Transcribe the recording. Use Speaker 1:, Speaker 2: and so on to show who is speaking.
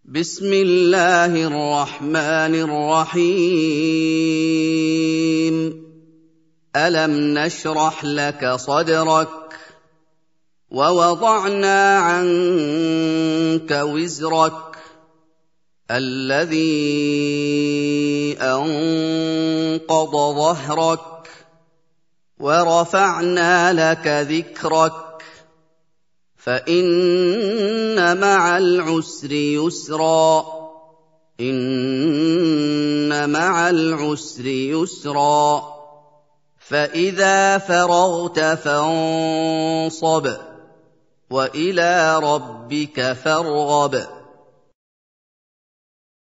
Speaker 1: بسم الله الرحمن الرحيم ألم نشرح لك صدرك ووضعنا عنك وزرك الذي أنقض ظهرك ورفعنا لك ذكرك فإن مع العسر يسرا إن مع العسر يسرا فإذا فرغت فانصب وإلى ربك فارغب